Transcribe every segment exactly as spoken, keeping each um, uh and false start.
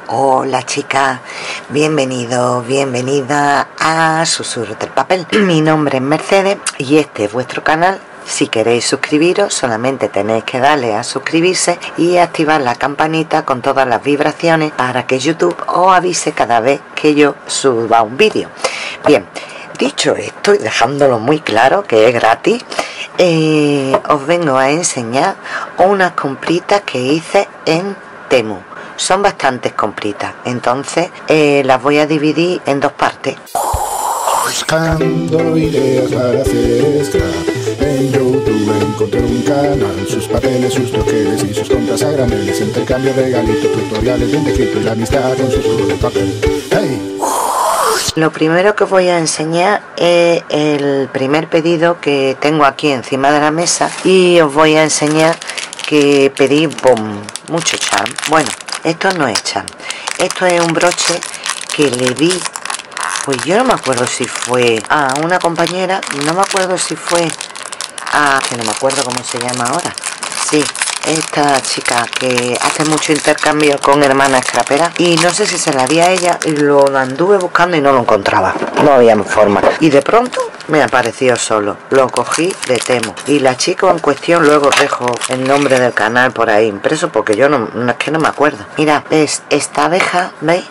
Hola chicas, bienvenido, bienvenida a Susurros del Papel. Mi nombre es Mercedes y este es vuestro canal. Si queréis suscribiros, solamente tenéis que darle a suscribirse y activar la campanita con todas las vibraciones para que YouTube os avise cada vez que yo suba un vídeo. Bien, dicho esto y dejándolo muy claro que es gratis, eh, os vengo a enseñar unas compritas que hice en Temu. Son bastantes compritas, entonces eh, las voy a dividir en dos partes. Buscando ideas para hacer scrap, en YouTube encontré un canal, sus papeles, sus troqueles y sus compras a graneles, intercambio, regalitos, tutoriales bien descrito y la amistad con Susurros del Papel. ¡Hey! Lo primero que os voy a enseñar es el primer pedido que tengo aquí encima de la mesa y os voy a enseñar que pedí boom, mucho charm. Bueno, esto no es charm, esto es un broche que le di, pues yo no me acuerdo si fue a una compañera, no me acuerdo si fue a, que no me acuerdo cómo se llama ahora, sí, esta chica que hace mucho intercambio con hermanas scraperas, y no sé si se la di a ella y lo anduve buscando y no lo encontraba, no había forma, y de pronto me apareció solo, lo cogí de Temu y la chica en cuestión, luego dejo el nombre del canal por ahí impreso porque yo no, no es que no me acuerdo. Mira, es esta abeja, ¿veis?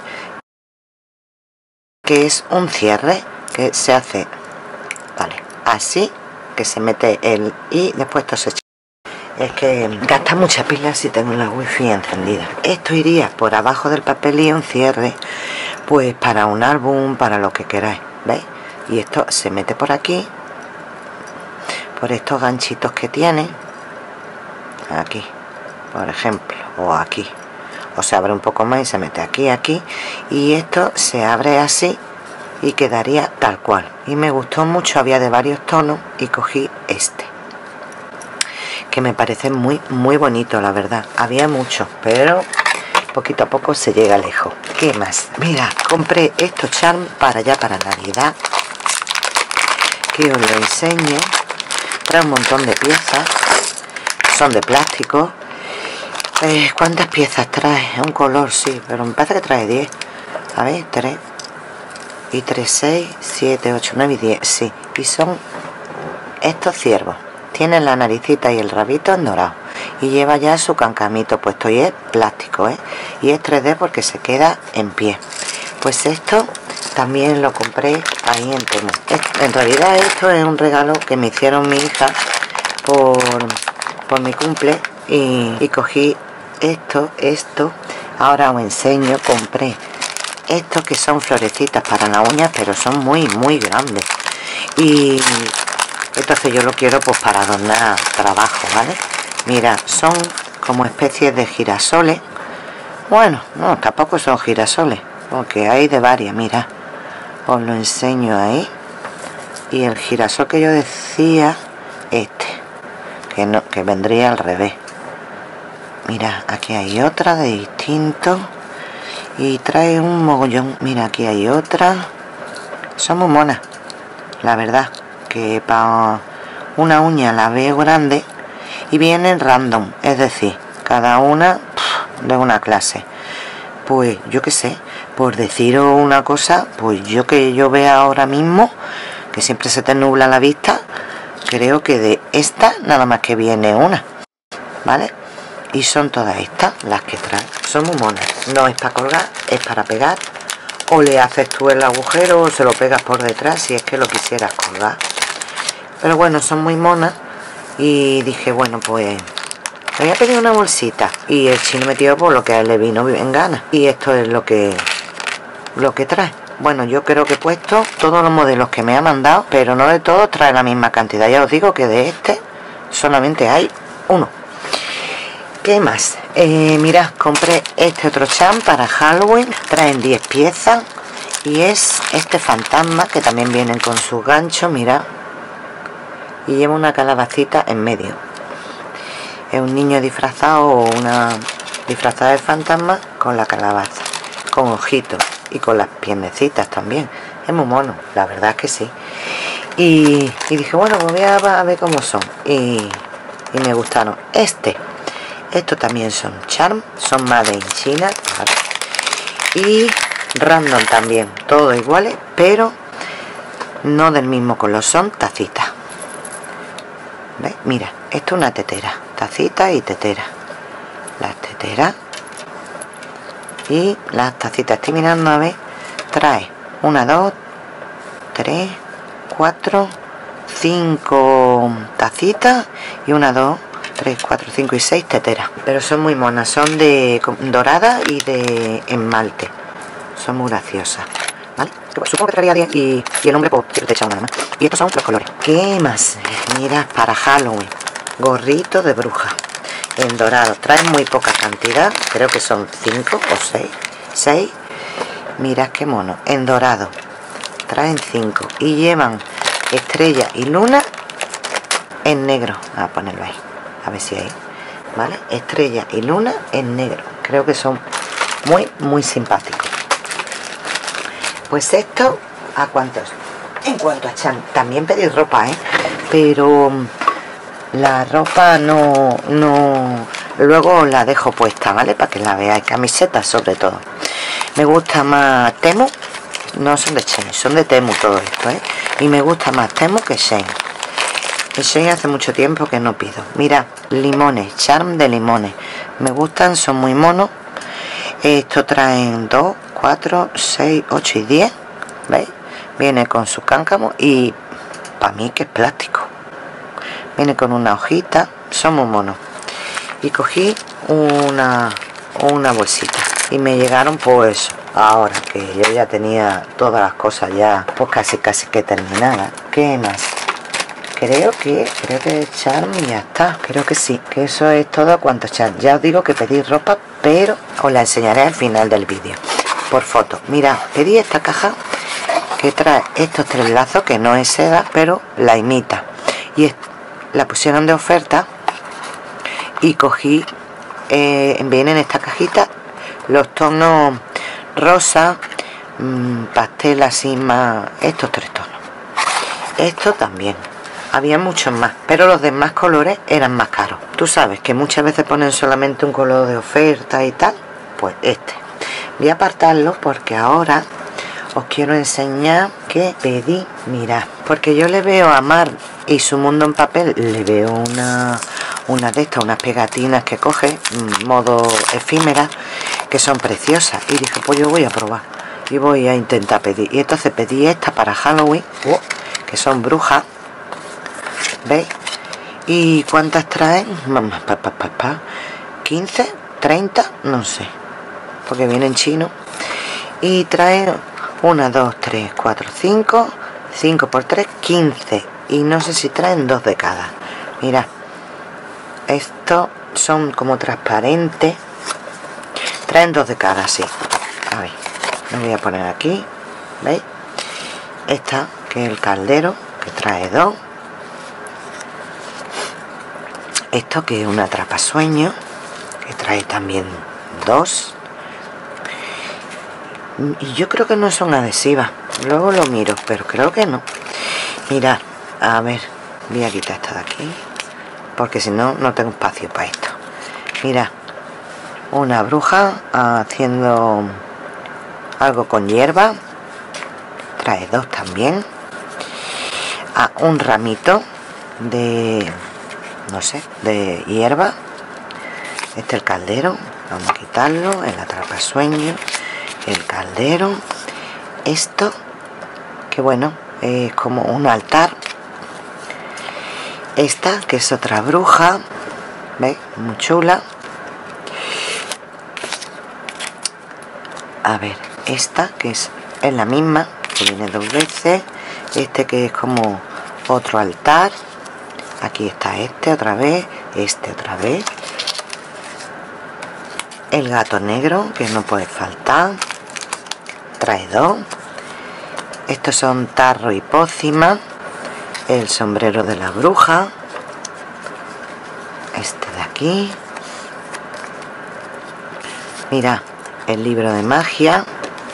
Que es un cierre que se hace, vale, así, que se mete el y después esto se echa. Es que gasta mucha pila si tengo la wifi encendida. Esto iría por abajo del papel y un cierre, pues para un álbum, para lo que queráis, ¿veis? Y esto se mete por aquí, por estos ganchitos que tiene, aquí, por ejemplo, o aquí, o se abre un poco más y se mete aquí, aquí, y esto se abre así y quedaría tal cual. Y me gustó mucho, había de varios tonos y cogí este, que me parece muy, muy bonito, la verdad. Había muchos, pero poquito a poco se llega lejos. ¿Qué más? Mira, compré estos charms para ya para Navidad, que os lo enseño. Trae un montón de piezas, son de plástico. Eh, ¿Cuántas piezas trae? Un color, sí, pero me parece que trae diez. A ver, tres y tres, seis, siete, ocho, nueve y diez, sí. Y son estos ciervos. Tienen la naricita y el rabito en dorado. Y lleva ya su cancamito puesto. Y es plástico, ¿eh? Y es tres D porque se queda en pie. Pues esto también lo compré ahí en Temu. En realidad esto es un regalo que me hicieron mi hija por, por mi cumple. Y, y cogí esto, esto. Ahora os enseño. Compré estos que son florecitas para las uñas, pero son muy, muy grandes. Y entonces yo lo quiero pues para adornar trabajo, ¿vale? Mira, son como especies de girasoles. Bueno, no, tampoco son girasoles, porque hay de varias, mira. Os lo enseño ahí. Y el girasol que yo decía, este, que no, que vendría al revés. Mira, aquí hay otra de distinto. Y trae un mogollón. Mira, aquí hay otra. Son muy monas, la verdad. Que para una uña la veo grande. Y vienen random, es decir, cada una pff, de una clase. Pues yo qué sé, por deciros una cosa, pues yo que yo vea ahora mismo, que siempre se te nubla la vista, creo que de esta nada más que viene una, ¿vale? Y son todas estas las que traen. Son muy monas. No es para colgar, es para pegar. O le haces tú el agujero o se lo pegas por detrás si es que lo quisieras colgar. Pero bueno, son muy monas. Y dije, bueno, pues voy a pedir una bolsita. Y el chino metió por lo que a él le vino en gana. Y esto es lo que, lo que trae. Bueno, yo creo que he puesto todos los modelos que me ha mandado, pero no de todos trae la misma cantidad. Ya os digo que de este solamente hay uno. ¿Qué más? Eh, mirad, compré este otro charm para Halloween. Traen diez piezas. Y es este fantasma que también vienen con sus ganchos, mirad. Y lleva una calabacita en medio. Es un niño disfrazado o una disfrazada de fantasma con la calabaza, con ojitos y con las piernecitas también. Es muy mono, la verdad es que sí. Y, y dije, bueno, pues voy a, a ver cómo son. Y, y me gustaron. Este, estos también son charm, son made in China. y random también, todos iguales, pero no del mismo color, son tacitas. ¿Ves? Mira, esto es una tetera, tacita y tetera. Las teteras y las tacitas. Estoy mirando a ver, trae una, dos, tres, cuatro, cinco tacitas y una, dos, tres, cuatro, cinco y seis teteras. Pero son muy monas, son de dorada y de esmalte. Son muy graciosas, ¿vale? Supongo que traería diez y, y el hombre pues te echa una más. Y estos son los colores. ¿Qué más? Mira, para Halloween, gorrito de bruja en dorado. Traen muy poca cantidad, creo que son cinco o seis. seis. Mirad qué mono, en dorado. Traen cinco y llevan estrella y luna en negro. Voy a ponerlo ahí, a ver si hay, ¿vale? Estrella y luna en negro. Creo que son muy, muy simpáticos. Pues esto, ¿a cuántos? En cuanto a Chan, también pedí ropa, ¿eh? Pero la ropa no, no, luego la dejo puesta, ¿vale? Para que la veáis, camisetas sobre todo. Me gusta más Temu, no son de Shein, son de Temu todo esto, ¿eh? Y me gusta más Temu que Shein. En Shein hace mucho tiempo que no pido. Mira, limones, charm de limones. Me gustan, son muy monos. Esto traen dos, cuatro, seis, ocho y diez. ¿Veis? Viene con su cáncamo y para mí que es plástico. Viene con una hojita, son muy monos. Y cogí una, una bolsita y me llegaron pues ahora que yo ya tenía todas las cosas ya pues casi casi que terminadas. ¿Qué más? Creo que, creo que Charm y ya está, creo que sí, que eso es todo cuanto Charm. Ya os digo que pedí ropa, pero os la enseñaré al final del vídeo, por foto. Mira, pedí esta caja que trae estos tres lazos, que no es seda, pero la imita. Y es, la pusieron de oferta y cogí, eh, viene en esta cajita los tonos rosa, mmm, pastel así más, estos tres tonos. Esto también. Había muchos más, pero los demás colores eran más caros. Tú sabes que muchas veces ponen solamente un color de oferta y tal. Pues este. Voy a apartarlo porque ahora os quiero enseñar que pedí. Mirad, porque yo le veo a Mar y su mundo en papel, le veo una, una de estas, unas pegatinas que coge, modo efímera, que son preciosas. Y dije, pues yo voy a probar. Y voy a intentar pedir. Y entonces pedí esta para Halloween, que son brujas. ¿Veis? ¿Y cuántas traen? Pa, pa, pa, pa. quince, treinta, no sé, porque viene en chino. Y traen una, dos, tres, cuatro, cinco, cinco por tres, quince. Y no sé si traen dos de cada. Mirad, estos son como transparentes. Traen dos de cada, sí. A ver, lo voy a poner aquí. ¿Veis? Esta, que es el caldero, que trae dos. Esto que es una atrapasueño, que trae también dos. Y yo creo que no son adhesivas. Luego lo miro, pero creo que no. Mirad, a ver, voy a quitar esta de aquí, porque si no, no tengo espacio para esto. Mirad, una bruja haciendo algo con hierba. Trae dos también. Ah, un ramito de... no sé, de hierba. Este es el caldero, vamos a quitarlo, el atrapasueño, el caldero. Esto, que bueno, es como un altar. Esta, que es otra bruja, ¿veis? Muy chula. A ver, esta, que es, es la misma, que viene dos veces. Este que es como otro altar. Aquí está este otra vez, este otra vez. El gato negro, que no puede faltar. Trae dos. Estos son tarro y pócima. El sombrero de la bruja. Este de aquí. Mira, el libro de magia.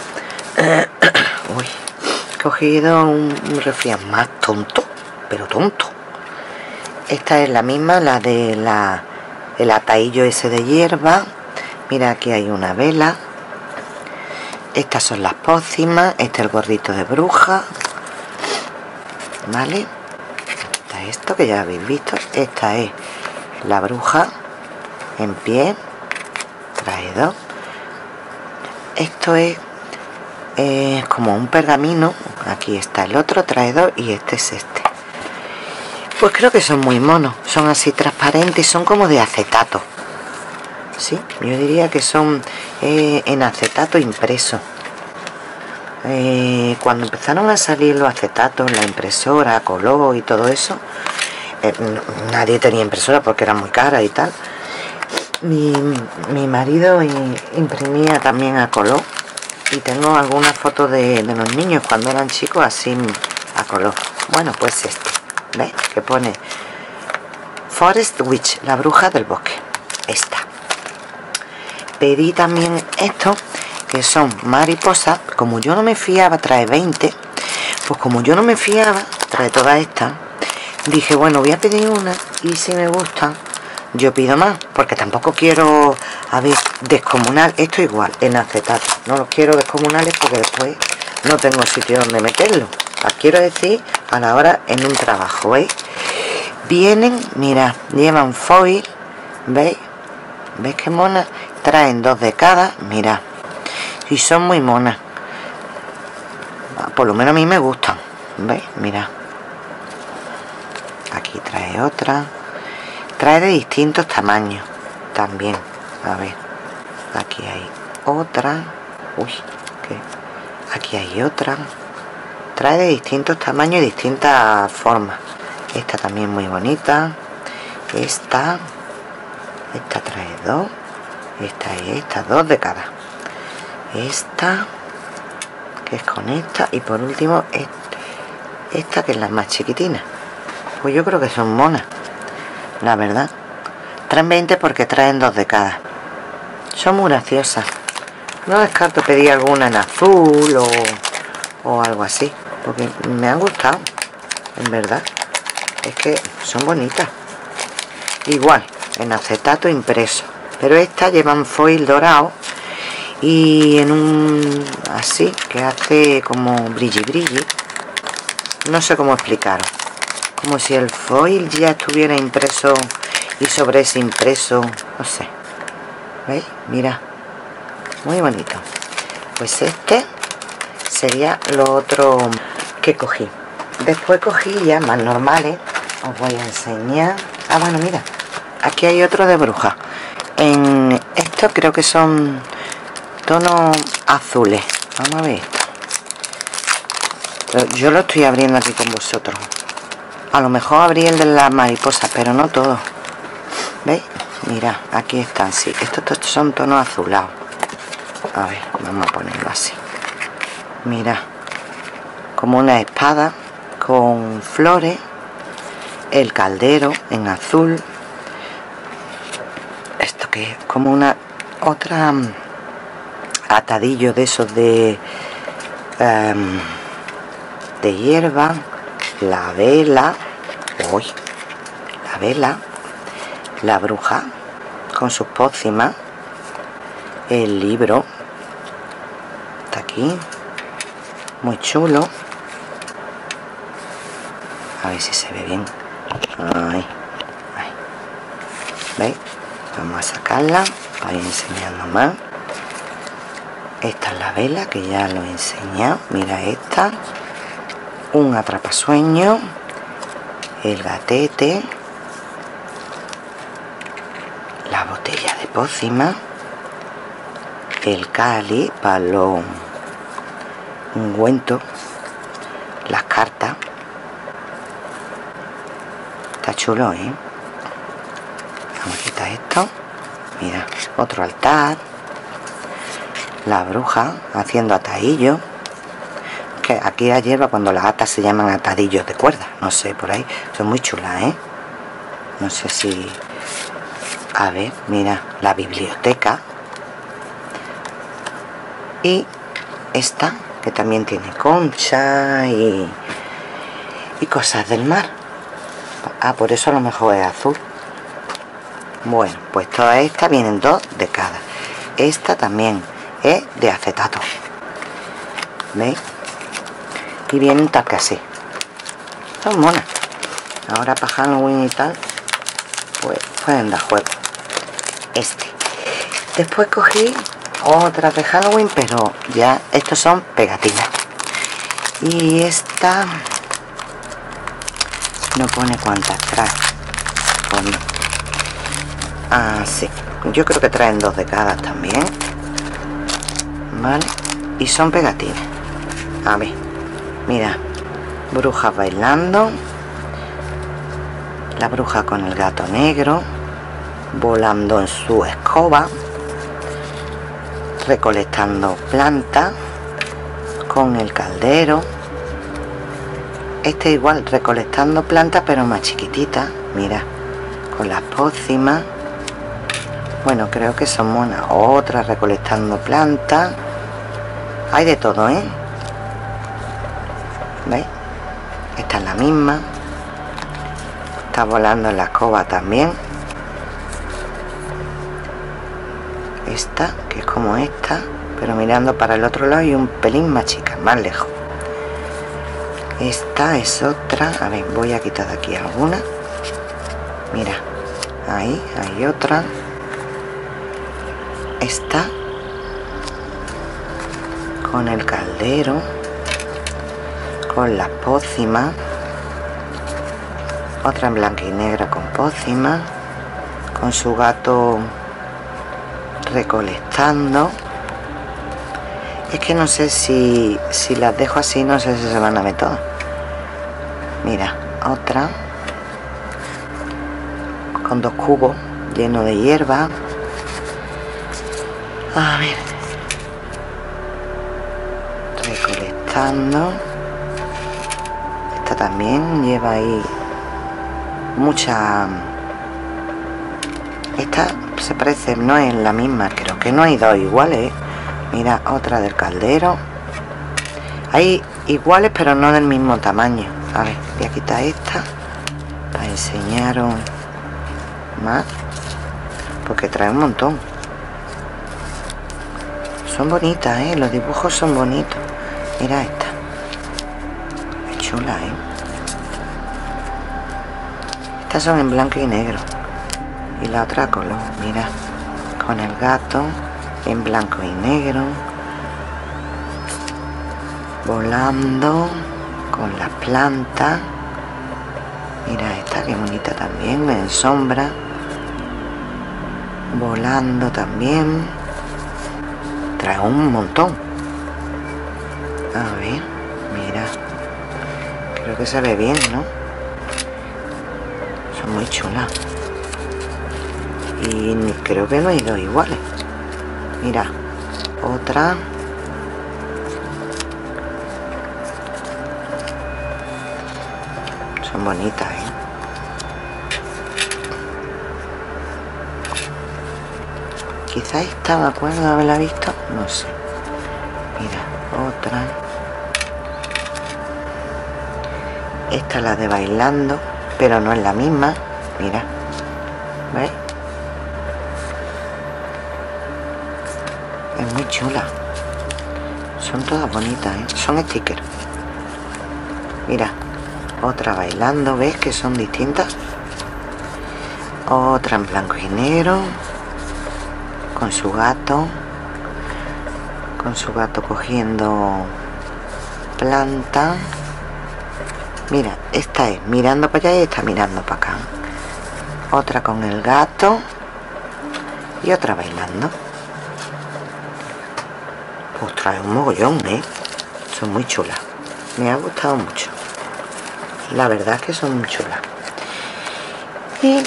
Uy, he cogido un, un resfriado más tonto, pero tonto. Esta es la misma, la de la el atahillo ese de hierba. Mira, aquí hay una vela. Estas son las pócimas. Este es el gorrito de bruja, ¿vale? Está esto que ya habéis visto. Esta es la bruja en pie, trae dos. Esto es eh, como un pergamino. Aquí está el otro, trae dos, y este es este. Pues creo que son muy monos, son así transparentes, son como de acetato. Sí, yo diría que son eh, en acetato impreso. Eh, cuando empezaron a salir los acetatos, la impresora, color y todo eso, eh, nadie tenía impresora porque era muy cara y tal. Mi, mi marido imprimía también a color, y tengo algunas fotos de, de los niños cuando eran chicos así a color. Bueno, pues este, ¿ves? Que pone Forest Witch, la bruja del bosque. Esta. Pedí también esto, que son mariposas. Como yo no me fiaba, trae veinte. Pues como yo no me fiaba, trae todas estas. Dije, bueno, voy a pedir una, y si me gustan yo pido más, porque tampoco quiero, a ver, descomunal. Esto igual, en acetato. No los quiero descomunales porque después no tengo sitio donde meterlo. Las quiero decir a la hora en un trabajo, ¿veis? Vienen, mirad, llevan foil, ¿veis? ¿Veis qué monas? Traen dos de cada, mirad. Y son muy monas. Por lo menos a mí me gustan, ¿veis? Mirad. Aquí trae otra. Trae de distintos tamaños también. A ver, aquí hay otra. Uy, ¿qué? Aquí hay otra. Trae de distintos tamaños y distintas formas. Esta también muy bonita. Esta. Esta trae dos. Esta y esta, dos de cada. Esta, que es con esta. Y por último, esta, que es la más chiquitina. Pues yo creo que son monas, la verdad. Traen veinte porque traen dos de cada. Son muy graciosas. No descarto pedir alguna en azul o, o algo así, porque me han gustado, en verdad. Es que son bonitas. Igual, en acetato impreso. Pero estas llevan foil dorado y en un así, que hace como brilli brilli. No sé cómo explicaros. Como si el foil ya estuviera impreso y sobre ese impreso, no sé. ¿Veis? Mira, muy bonito. Pues este sería lo otro que cogí. Después cogí ya más normales. Os voy a enseñar. Ah, bueno, mira, aquí hay otro de bruja. En esto creo que son tonos azules. Vamos a ver esto. Yo lo estoy abriendo aquí con vosotros. A lo mejor abrí el de la mariposa, pero no todo. ¿Veis? Mira, aquí están, sí. Estos, estos son tonos azulados. A ver, vamos a ponerlo así. Mira, como una espada con flores. El caldero en azul. Esto que es como una otra um, atadillo de esos de um, de hierba. La vela, uy, la vela, la bruja con sus pócimas, el libro, está aquí, muy chulo. A ver si se ve bien. Ahí, ahí. ¿Veis? Vamos a sacarla para ir enseñando más. Esta es la vela, que ya lo he enseñado. Mira esta. Un atrapasueño. El gatete. La botella de pócima. El cáliz para los ungüentos. Las cartas. Está chulo, ¿eh? Vamos a quitar esto. Mira, otro altar. La bruja haciendo atadillos. Que aquí la hierba, cuando las atas se llaman atadillos de cuerda. No sé, por ahí. Son muy chulas, ¿eh? No sé si... A ver, mira, la biblioteca. Y esta, que también tiene concha y, y cosas del mar. Ah, por eso a lo mejor es azul. Bueno, pues todas estas vienen dos de cada. Esta también es de acetato. ¿veis? Y vienen tal que así. Son monas. Ahora para Halloween y tal, pues pueden dar juego. Este. Después cogí otras de Halloween, pero ya estos son pegatinas. Y esta no pone cuántas trae. Pues no. Ah, sí. Yo creo que traen dos de cada también. Vale. Y son pegatinas. A ver. Mira. Brujas bailando. La bruja con el gato negro. Volando en su escoba. Recolectando plantas. Con el caldero. Este igual, recolectando plantas, pero más chiquititas. Mira. Con las pócimas. Bueno, creo que son monas. Otra recolectando plantas. Hay de todo, ¿eh? ¿Veis? Esta es la misma. Está volando en la escoba también. Esta, que es como esta, pero mirando para el otro lado y un pelín más chica, más lejos. Esta es otra. A ver, voy a quitar de aquí alguna. Mira, ahí hay otra. Esta con el caldero, con las pócimas. Otra en blanca y negra con pócimas, con su gato recolectando. Es que no sé si, si las dejo así, no sé si se van a ver todas. Mira, otra con dos cubos llenos de hierba. A ver, recolectando. Esta también lleva ahí mucha. Esta se parece, no es la misma, creo que no hay dos iguales. Mira, otra del caldero. Hay iguales pero no del mismo tamaño. A ver, voy a quitar esta para enseñaros más, porque trae un montón. Son bonitas, ¿eh? Los dibujos son bonitos. Mira esta. Es chula, ¿eh? Estas son en blanco y negro. Y la otra a color. Mira. Con el gato. En blanco y negro. Volando. Con las plantas. Mira esta, que bonita también. En sombra. Volando también. Trae un montón. A ver, mira. Creo que se ve bien, ¿no? Son muy chulas. Y creo que no hay dos iguales. Mira, otra. Son bonitas, ¿eh? Quizá esta, me acuerdo de haberla visto, no sé. Mira, otra. Esta es la de bailando, pero no es la misma. Mira, ¿veis? Es muy chula. Son todas bonitas, ¿eh? Son stickers. Mira, otra bailando, ¿ves que son distintas? Otra en blanco y negro. Con su gato. Con su gato cogiendo planta. Mira, esta es mirando para allá y esta mirando para acá. Otra con el gato. Y otra bailando. Pues trae un mogollón, ¿eh? Son muy chulas. Me ha gustado mucho. La verdad es que son muy chulas. Y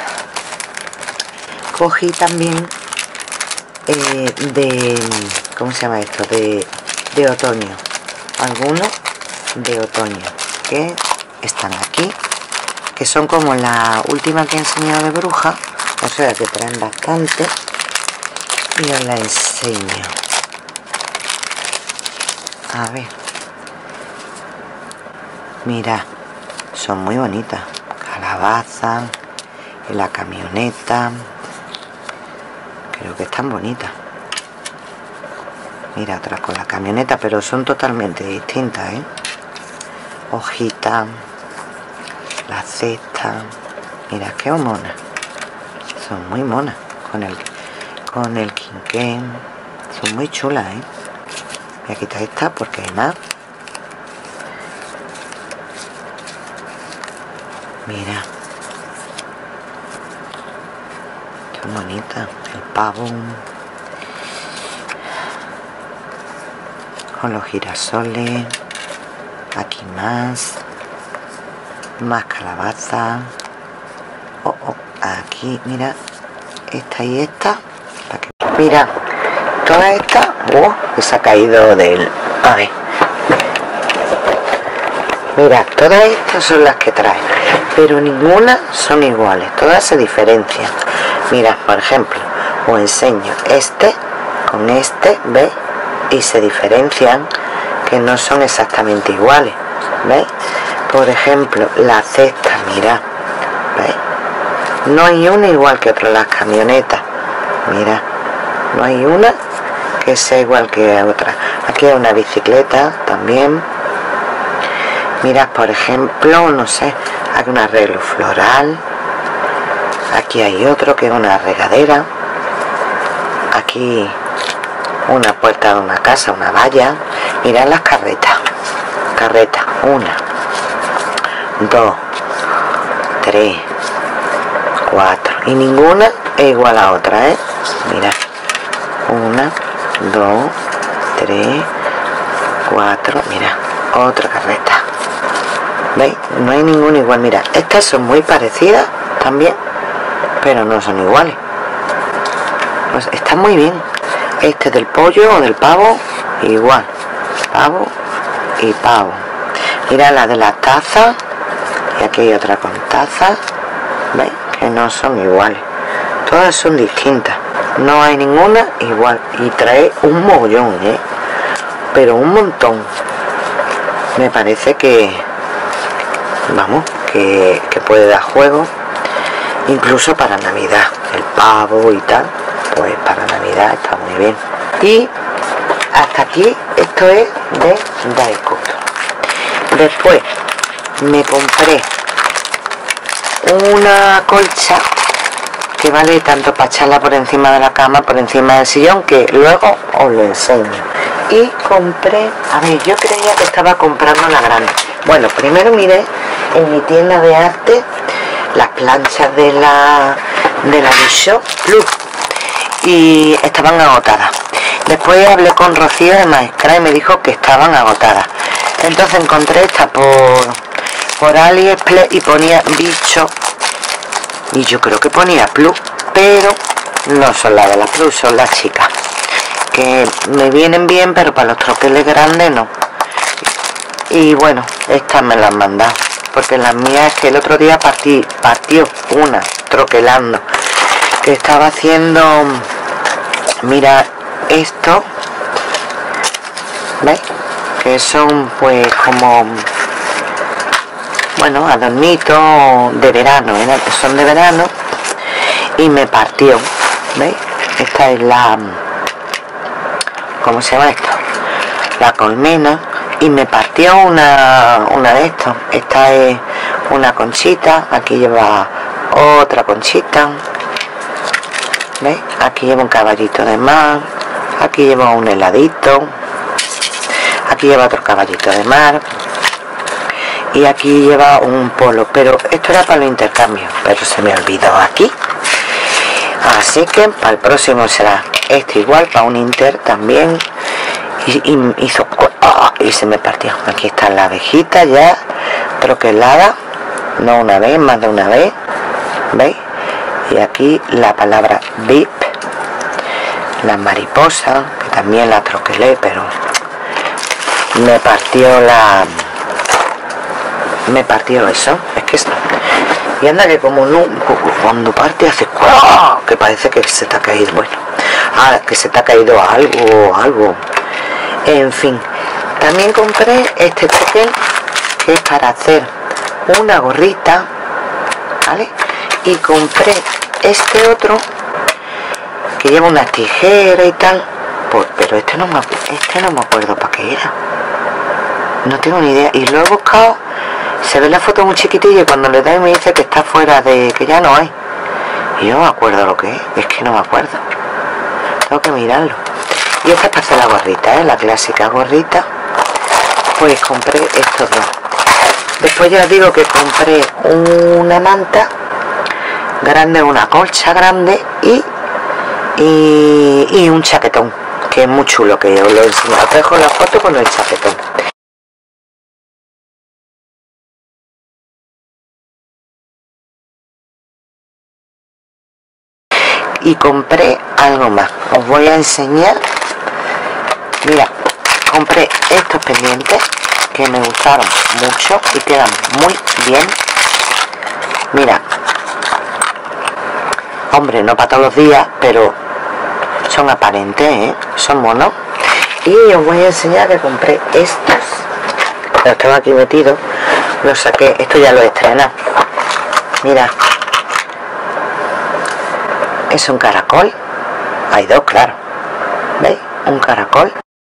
cogí también eh, de... ¿Cómo se llama esto? De, de otoño. Algunos de otoño. Que están aquí. Que son como la última que he enseñado de bruja. O sea que traen bastante. Y os la enseño. A ver. Mira. Son muy bonitas. Calabaza. En la camioneta. Creo que están bonitas. Mira, otra con la camioneta, pero son totalmente distintas, ¿eh? Hojita, la cesta. Mira qué monas. Son muy monas. Con el con el quinqué. Son muy chulas, ¿eh? Voy a quitar esta porque hay más. Mira. Qué bonita. El pavo. Con los girasoles. Aquí más. Más calabaza. Oh, oh, aquí, mira. Esta y esta. Mira. Toda esta. Oh, que se ha caído del. A ver. Mira, todas estas son las que trae. Pero ninguna son iguales. Todas se diferencian. Mira, por ejemplo, os enseño este con este, ¿veis? Y se diferencian, que no son exactamente iguales, ¿veis? Por ejemplo, la cesta, mira, ¿veis? No hay una igual que otra. Las camionetas, mira, no hay una que sea igual que otra. Aquí hay una bicicleta también. Mira, por ejemplo, no sé, hay un arreglo floral. Aquí hay otro que es una regadera. Aquí una puerta de una casa, una valla. Mirad las carretas. Carreta, una, dos, tres, cuatro. Y ninguna es igual a otra, ¿eh? Mirad. Una, dos, tres, cuatro. Mira, otra carreta. ¿Veis? No hay ninguna igual. Mira, estas son muy parecidas también, pero no son iguales. Pues está muy bien. Este del pollo o del pavo, igual. Pavo y pavo. Mira la de las tazas. Y aquí hay otra con tazas. ¿Veis? Que no son iguales. Todas son distintas. No hay ninguna igual. Y trae un mogollón, ¿eh? Pero un montón. Me parece que... Vamos, que, que puede dar juego. Incluso para Navidad. El pavo y tal. Pues para Navidad está muy bien. Y hasta aquí esto es de Daico. Después me compré una colcha que vale tanto para echarla por encima de la cama, por encima del sillón, que luego os lo enseño. Y compré, a ver, yo creía que estaba comprando la grande. Bueno, primero miré en mi tienda de arte las planchas de la de la Bishop Plus y estaban agotadas. Después hablé con Rocío de Maestra y me dijo que estaban agotadas. Entonces encontré esta por por AliExpress y ponía bicho, y yo creo que ponía Plus, pero no son las de la Plus, son las chicas, que me vienen bien, pero para los troqueles grandes no. Y bueno, estas me las han mandado, porque las mías es que el otro día partí, partió una troquelando, que estaba haciendo, mira esto, ¿veis? Que son pues como, bueno, adornitos de verano, ¿eh? Son de verano, y me partió, ¿veis? Esta es la, ¿cómo se llama esto? La colmena, y me partió una, una de estos. Esta es una conchita, aquí lleva otra conchita, ¿veis? Aquí lleva un caballito de mar, aquí lleva un heladito, aquí lleva otro caballito de mar, y aquí lleva un polo, pero esto era para los intercambios, pero se me olvidó aquí, así que para el próximo será este igual, para un inter también. Y, y hizo ¡oh! Y se me partió. Aquí está la abejita ya troquelada, no una vez, más de una vez, ¿veis? Y aquí la palabra V I P, la mariposa, que también la troquelé, pero me partió la me partió eso. Es que esto, y anda que como no, cuando parte hace ¡oh! Que parece que se te ha caído, bueno, ah, que se te ha caído algo, algo. En fin, también compré este troquel, que es para hacer una gorrita, ¿vale? Y compré este otro que lleva unas tijeras y tal, Pues, pero este no, me, este no me acuerdo para qué era. No tengo ni idea. Y lo he buscado. Se ve la foto muy chiquitilla y cuando le doy me dice que está fuera de... que ya no hay. Y yo no me acuerdo lo que es. Es que no me acuerdo. Tengo que mirarlo. Y esta es para hacer la gorrita, ¿eh? La clásica gorrita. Pues compré estos dos. Después ya os digo que compré una manta grande, una colcha grande y, y, y un chaquetón, que es muy chulo, que os lo enseño. Os dejo la foto con el chaquetón. Y compré algo más. Os voy a enseñar. Mira, compré estos pendientes que me gustaron mucho y quedan muy bien. Mira, hombre, no para todos los días, pero son aparentes, ¿eh? Son monos. Y os voy a enseñar que compré estos. Los tengo aquí metidos. Los saqué. Esto ya lo he estrenado. Mira. Es un caracol. Hay dos, claro. ¿Veis? Un caracol.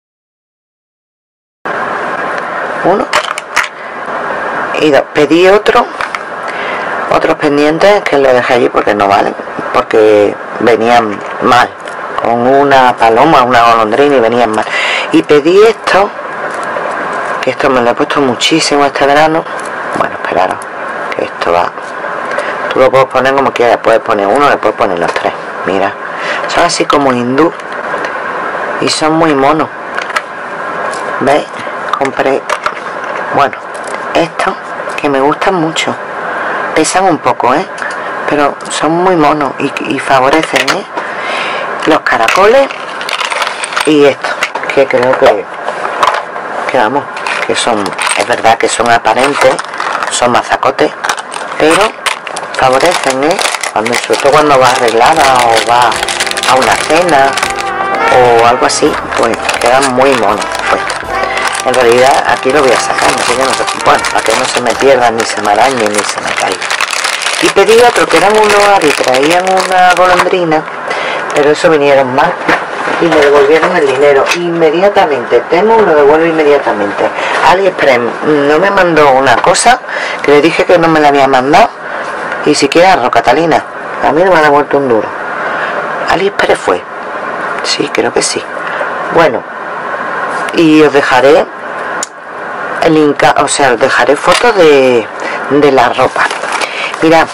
Uno. Y dos. Pedí otro. Otros pendientes que lo dejé allí porque no valen. Porque venían mal. Con una paloma, una golondrina y venían mal. Y pedí esto. Que esto me lo he puesto muchísimo este verano. Bueno, esperaros. Que esto va... Tú lo puedes poner como quieras, puedes poner uno, le puedes poner los tres. Mira, son así como hindú y son muy monos. ¿Veis? Compré, bueno, estos que me gustan mucho. Pesan un poco, ¿eh? Pero son muy monos y, y favorecen, ¿eh? Los caracoles y estos, que creo que, que vamos, que son, es verdad que son aparentes, son mazacotes, pero favorecen, ¿eh? Cuando, sobre todo cuando va arreglada o va a una cena o algo así, pues quedan muy monos. Pues en realidad aquí lo voy a sacar, no sé qué, no sé, bueno, para que no se me pierdan, ni se me arañen, ni se me caigan. Y pedí otro que eran unos y traían una golondrina, pero eso vinieron mal y me devolvieron el dinero inmediatamente. Temo lo devuelvo inmediatamente. AliExpress no me mandó una cosa que le dije que no me la había mandado. Y siquiera Ro Catalina, a mí no me ha devuelto un duro. AliExpress fue. Sí, creo que sí. Bueno, y os dejaré el link, o sea, os dejaré fotos de, de la ropa. Mirad.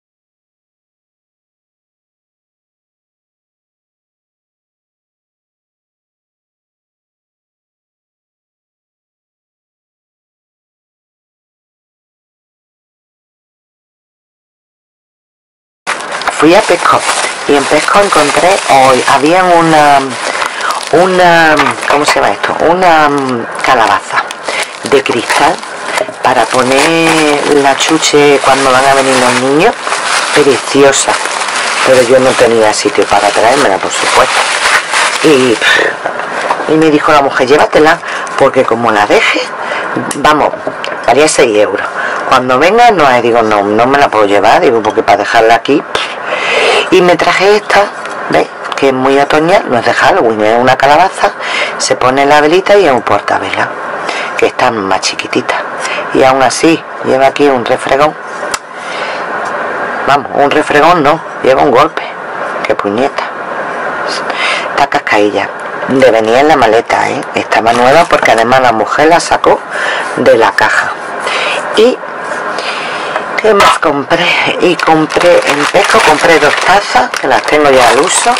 Fui a Pesco y en Pesco encontré hoy, había una, una, ¿cómo se llama esto? Una calabaza de cristal para poner la chuche cuando van a venir los niños, preciosa, pero yo no tenía sitio para traérmela, por supuesto. Y, y me dijo la mujer, llévatela, porque como la deje, vamos, valía seis euros. Cuando venga, no, digo, no, no me la puedo llevar, digo, porque para dejarla aquí. Y me traje esta, ¿veis? Que es muy otoñal, no es de Halloween, es una calabaza, se pone la velita y es un portavela, que está más chiquitita. Y aún así, lleva aquí un refregón. Vamos, un refregón no, lleva un golpe. Qué puñeta. Esta cascailla. De venía en la maleta, ¿eh? Estaba nueva porque además la mujer la sacó de la caja. Y ¿qué más compré? Y compré en Pesco, compré dos tazas, que las tengo ya al uso.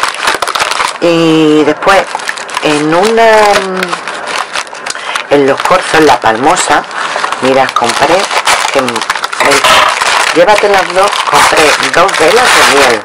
Y después en una, en los corzos, en la Palmosa, mirad, compré, que me, llévate las dos, compré dos velas de miel.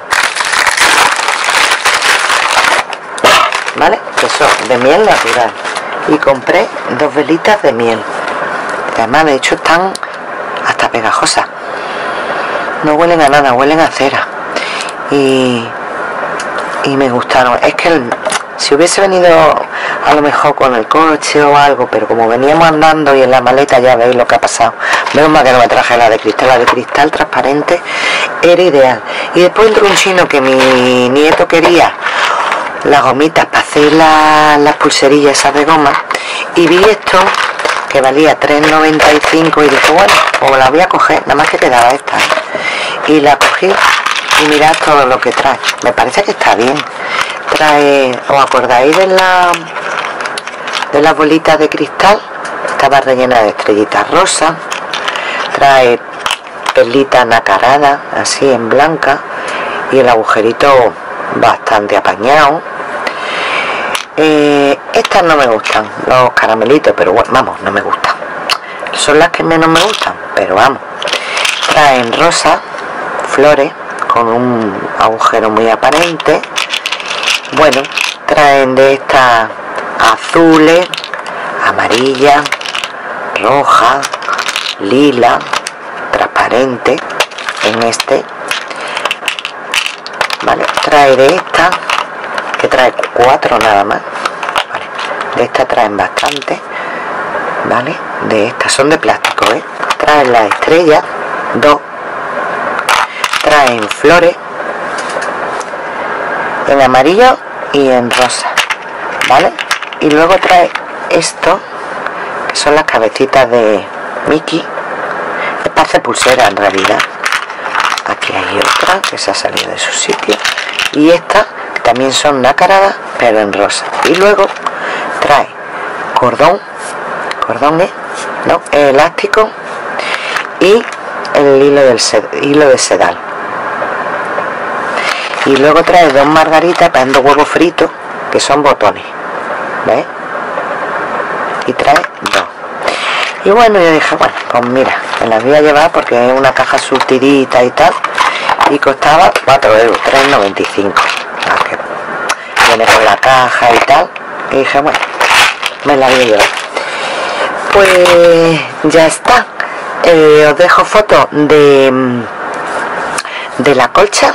¿Vale? Que son de miel natural. Y compré dos velitas de miel. Que además de hecho están hasta pegajosas. No huelen a nada, huelen a cera. Y, y me gustaron. Es que el, si hubiese venido a lo mejor con el coche o algo, pero como veníamos andando y en la maleta ya veis lo que ha pasado. Menos mal que no me traje la de cristal, la de cristal transparente era ideal. Y después entró un chino que mi nieto quería las gomitas para hacer la, las pulserillas esas de goma, y vi esto que valía tres noventa y cinco y dije, bueno, pues la voy a coger, nada más que quedaba esta, ¿eh? Y la cogí y mirad todo lo que trae. Me parece que está bien. Trae, ¿os acordáis de la de las bolitas de cristal? Estaba rellena de estrellitas rosas. Trae perlita nacarada, así en blanca, y el agujerito bastante apañado. Eh, estas no me gustan, los caramelitos, pero bueno, vamos, no me gustan. Son las que menos me gustan, pero vamos. Traen rosa, flores, con un agujero muy aparente. Bueno, traen de estas azules, amarillas, rojas, lila, transparente, en este. Vale, trae de esta, que trae cuatro nada más. Vale, de esta traen bastante. Vale, de estas son de plástico, ¿eh? Traen las estrellas, dos. Traen flores en amarillo y en rosa, ¿vale? Y luego trae esto, que son las cabecitas de Mickey. Es para hacer pulsera en realidad. Aquí hay otra que se ha salido de su sitio, y esta que también son nacaradas pero en rosa. Y luego trae cordón, cordón es, no, elástico, y el hilo del sed, hilo de sedal. Y luego trae dos margaritas para dos huevos fritos, que son botones, ¿ves? Y trae dos. Y bueno, yo dije, bueno, pues mira, me las voy a llevar porque es una caja surtidita y tal, y costaba cuatro euros, tres noventa y cinco. Ah, que viene con la caja y tal, y dije, bueno, me la voy a llevar. Pues ya está. Eh, os dejo fotos de, de la colcha.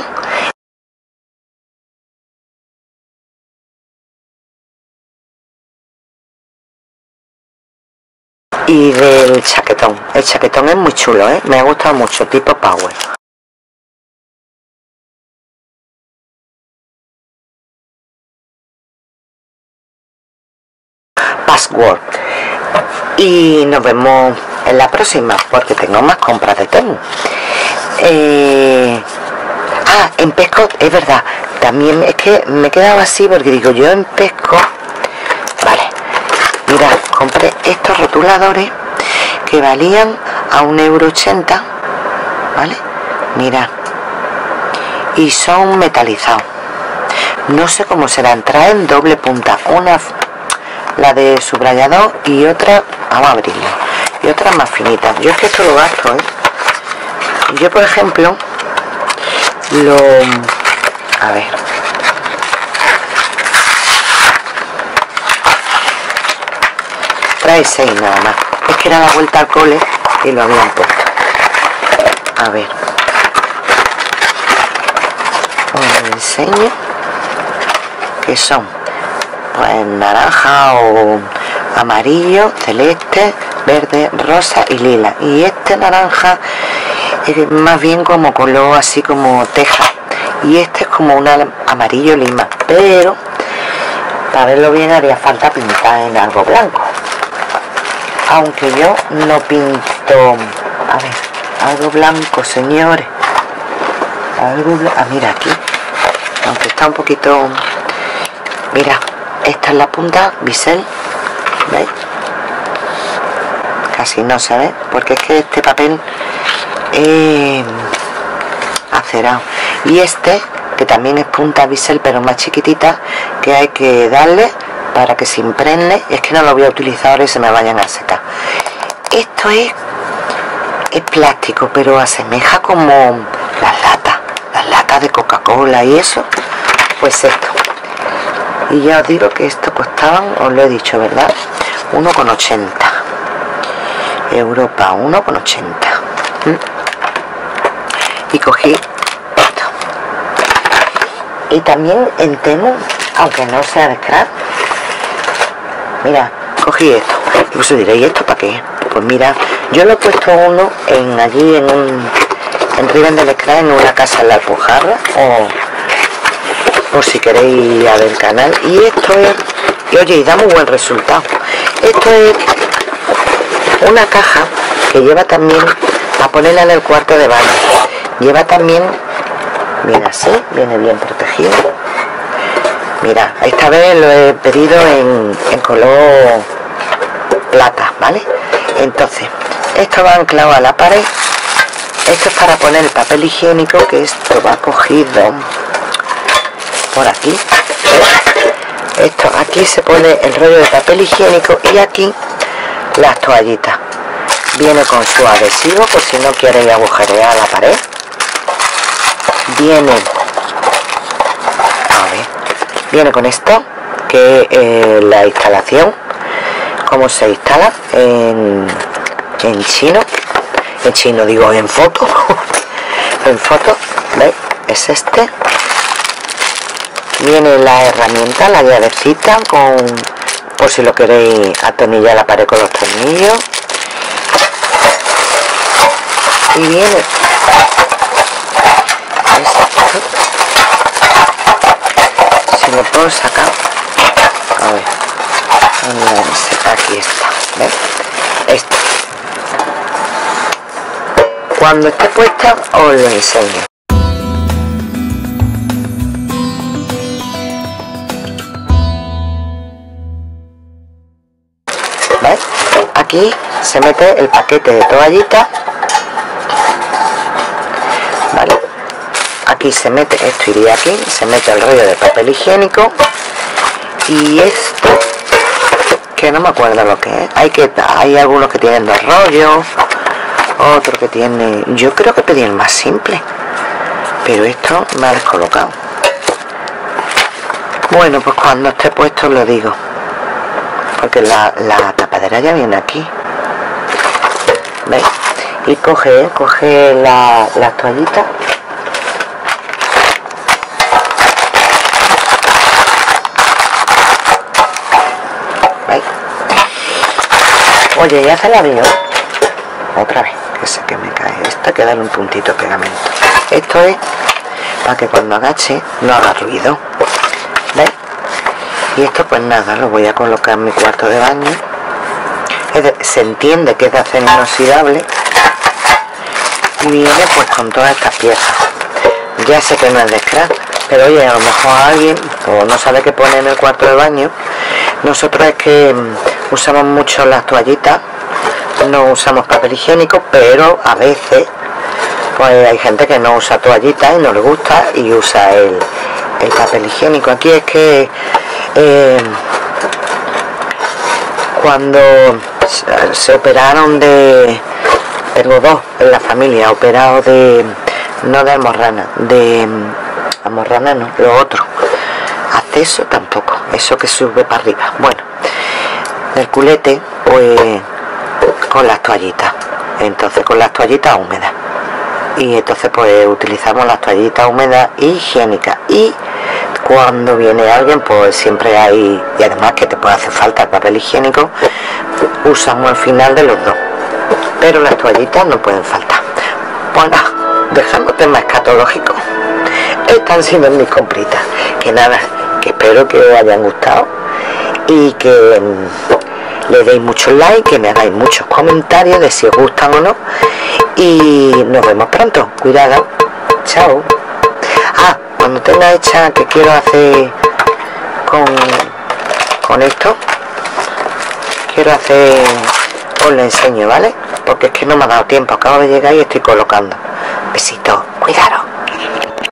Y del chaquetón. El chaquetón es muy chulo, ¿eh? Me ha gustado mucho, tipo Power. Password. Y nos vemos en la próxima, porque tengo más compras de Temu. Eh... Ah, en Pesco, es verdad. También es que me he quedado así porque digo, yo en Pesco... Vale. Mirad, compré estos rotuladores que valían a un euro ochenta, ¿vale? Mirad, y son metalizados. No sé cómo serán, traen doble punta, una la de subrayador y otra, vamos a abrirla, y otra más finita. Yo es que esto lo gasto, ¿eh? Yo, por ejemplo, lo... a ver... trae seis nada más. Es que era la vuelta al cole y lo habían puesto. A ver, os enseño que son pues naranja o amarillo, celeste, verde, rosa y lila. Y este naranja es más bien como color así como teja, y este es como un amarillo lima, pero para verlo bien haría falta pintar en algo blanco. Aunque yo no pinto, a ver, algo blanco, señores, algo blanco. Ah, mira aquí, aunque está un poquito, mira, esta es la punta, bisel, ¿veis? Casi no se ve, porque es que este papel es acerado. Y este, que también es punta bisel, pero más chiquitita, que hay que darle para que se impregne. Es que no lo voy a utilizar ahora y se me vayan a secar. Esto es, es plástico, pero asemeja como las latas, las latas de Coca-Cola y eso. Pues esto. Y ya os digo que esto costaban, os lo he dicho, ¿verdad? uno con ochenta. Europa, uno con ochenta. ¿Mm? Y cogí esto. Y también en Temu, aunque no sea de scrap, mira, cogí esto. Y vosotros diréis, ¿y esto para qué? Pues mira, yo lo he puesto uno en allí en un en Riven del Scrap, en una casa en la Alpujarra, o por si queréis ir a ver el canal. Y esto es, y oye, y da muy buen resultado. Esto es una caja que lleva también para ponerla en el cuarto de baño. Lleva también, mira, así, viene bien protegido. Mira, esta vez lo he pedido en, en color plata, ¿vale? Entonces, esto va anclado a la pared. Esto es para poner el papel higiénico, que esto va cogido por aquí. ¿Ves? Esto, aquí se pone el rollo de papel higiénico y aquí las toallitas. Viene con su adhesivo por si no queréis agujerear la pared. Viene, a ver, viene con esto, que es eh, la instalación, cómo se instala en, en chino, en chino digo, en foto, en foto, ¿veis? Es este. Viene la herramienta, la llavecita, con, por si lo queréis atornillar la pared con los tornillos. Y viene esto, si lo puedo sacar, a ver, aquí está, ¿ves? Esto, cuando esté puesta os lo enseño. ¿Ves? Aquí se mete el paquete de toallitas. Vale, aquí se mete, esto iría aquí, se mete el rollo de papel higiénico y esto, que no me acuerdo lo que es, hay, que, hay algunos que tienen dos rollos, otro que tiene, yo creo que pedí el más simple, pero esto me ha descolocado. Bueno, pues cuando esté puesto lo digo, porque la, la tapadera ya viene aquí, ¿veis? Y coge, coge la, las toallitas. ¿Veis? Oye, ya se la veo. Otra vez, que sé que me cae. Esto hay que darle un puntito de pegamento. Esto es para que cuando agache no haga ruido. ¿Veis? Y esto pues nada, lo voy a colocar en mi cuarto de baño. Es de, se entiende que es de acero inoxidable. Y viene pues con todas estas piezas. Ya sé que no es de scrap, pero oye, a lo mejor alguien o no sabe qué pone en el cuarto de baño. Nosotros es que um, usamos mucho las toallitas, no usamos papel higiénico, pero a veces pues hay gente que no usa toallitas y no le gusta y usa el, el papel higiénico. Aquí es que eh, cuando se, se operaron de... Tengo dos en la familia operados de, no de almorrana, de almorrana no, lo otro, acceso tampoco, eso que sube para arriba, bueno, del culete, pues con las toallitas, entonces con las toallitas húmedas, y entonces pues utilizamos las toallitas húmedas higiénicas, y cuando viene alguien pues siempre hay, y además que te puede hacer falta el papel higiénico, usamos al final de los dos. Pero las toallitas no pueden faltar. Bueno, dejando temas escatológicos, estas han sido mis compritas. Que nada, que espero que os hayan gustado y que mmm, le deis muchos likes, que me hagáis muchos comentarios de si os gustan o no. Y nos vemos pronto. Cuidado. Chao. Ah, cuando tenga hecha, que quiero hacer con, con esto, quiero hacer... os lo enseño, ¿vale? Porque es que no me ha dado tiempo, acabo de llegar y estoy colocando. Besitos, cuidado.